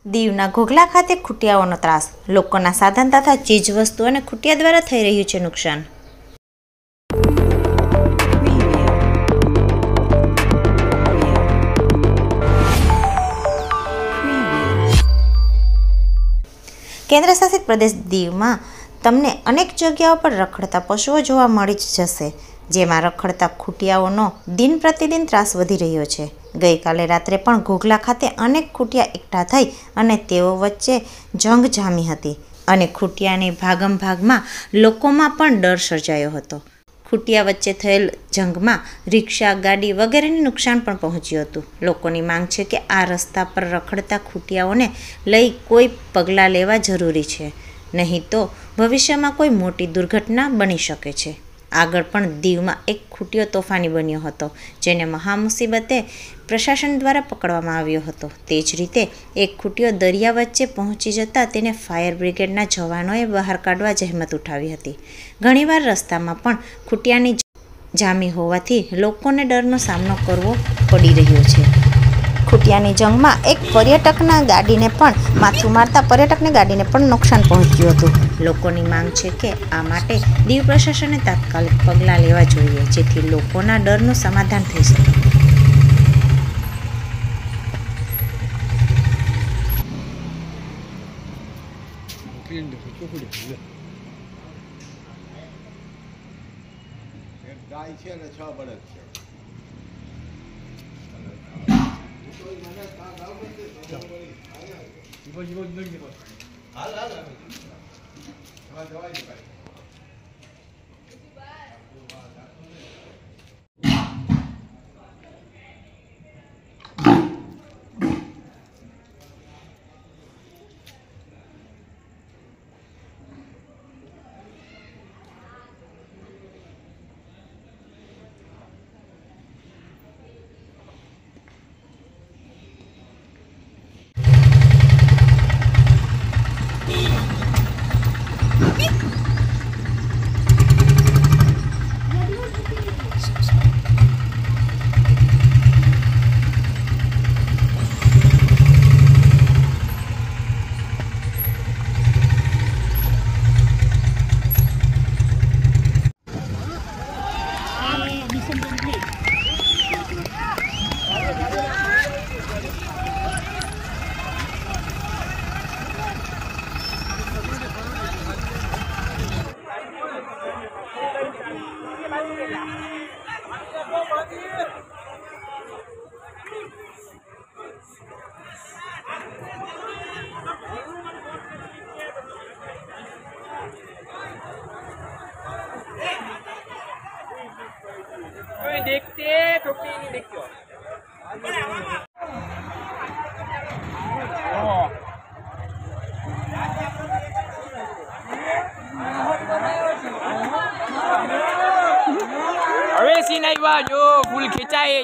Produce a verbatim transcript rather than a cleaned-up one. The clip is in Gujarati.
દીવના ઘોઘલા ખાતે ખૂટિયાઓનો ત્રાસ, લોકોના સાધન તથા ચીજવસ્તુ અને ખૂટિયા દ્વારા થઈ રહ્યું છે નુકસાન. કેન્દ્ર શાસિત પ્રદેશ દીવમાં તમને અનેક જગ્યાઓ પર રખડતા પશુઓ જોવા મળી જ જશે, જેમાં રખડતા ખૂટિયાઓનો દિન પ્રતિદિન ત્રાસ વધી રહ્યો છે. ગઈકાલે રાત્રે પણ ઘોઘલા ખાતે અનેક ખૂટિયા એકઠા થઈ અને તેઓ વચ્ચે જંગ જામી હતી અને ખૂટિયાની ભાગમ ભાગમાં લોકોમાં પણ ડર સર્જાયો હતો. ખૂટિયા વચ્ચે થયેલ જંગમાં રિક્ષા, ગાડી વગેરેને નુકસાન પણ પહોંચ્યું હતું. લોકોની માંગ છે કે આ રસ્તા પર રખડતા ખૂટિયાઓને લઈ કોઈ પગલાં લેવા જરૂરી છે, નહીં તો ભવિષ્યમાં કોઈ મોટી દુર્ઘટના બની શકે છે. આગળ પણ દીવમાં એક ખૂટિયો તોફાની બન્યો હતો, જેને મહામુસીબતે પ્રશાસન દ્વારા પકડવામાં આવ્યો હતો. તે જ રીતે એક ખૂટિયો દરિયા વચ્ચે પહોંચી જતાં તેને ફાયર બ્રિગેડના જવાનોએ બહાર કાઢવા જહેમત ઉઠાવી હતી. ઘણીવાર રસ્તામાં પણ ખૂટિયાની જામી હોવાથી લોકોને ડરનો સામનો કરવો પડી રહ્યો છે. ખૂટિયાની જંગમાં એક પર્યટકના ગાડીને પણ માથું મારતા પર્યટકની ગાડીને પણ નુકસાન પહોંચ્યું હતું. લોકોની માંગ છે કે આ માટે દીવ પ્રશાસને તાત્કાલિક પગલાં લેવા જોઈએ, જેથી લોકોના ડરનું સમાધાન થઈ શકે. ગાય છે ને છ બળદ છે. હાલ હાલ જવાય देखते टोपी नहीं देखो अरे सीन आया जो फूल खिंचाए